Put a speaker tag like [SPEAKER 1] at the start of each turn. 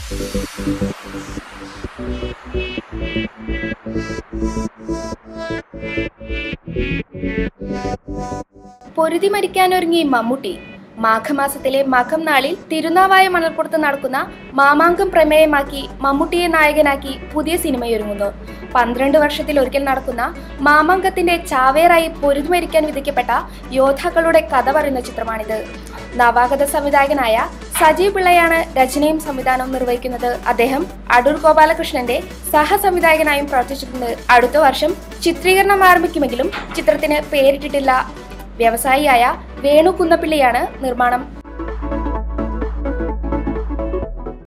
[SPEAKER 1] പൊരുതി മരിക്കാനൊരുങ്ങി മമ്മൂട്ടി. മാഘമാസത്തിലെ മകം നാളിൽ തിരുനാവായ മണൽപ്പുറത്ത് നടക്കുന്ന മാമാങ്കം പ്രമേയമാക്കി മമ്മൂട്ടിയെ നായകനാക്കി പുതിയ സിനിമയൊരുങ്ങുന്നു. 12 വർഷത്തിലൊരിക്കൽ നടക്കുന്ന മാമാങ്കത്തിന്റെ ചാവേറായി പൊരുതി മരിക്കാൻ വിധിക്കപ്പെട്ട യോദ്ധാക്കളുടെ കഥ പറയുന്ന ചിത്രമാണിത്. നവാഗത സംവിധായകനായ സജീവ് പിള്ളയാണ് രചനയും സംവിധാനവും നിർവഹിക്കുന്നത്. അദ്ദേഹം അടൂർ ഗോപാലകൃഷ്ണന്റെ സഹസംവിധായകനായും പ്രവർത്തിച്ചിട്ടുണ്ട്. അടുത്ത വർഷം ചിത്രീകരണം ആരംഭിക്കുമെങ്കിലും ചിത്രത്തിന് പേരിട്ടിട്ടില്ല. വ്യവസായിയായ വേണു കുന്നപ്പിള്ളിയാണ് നിർമ്മാണം.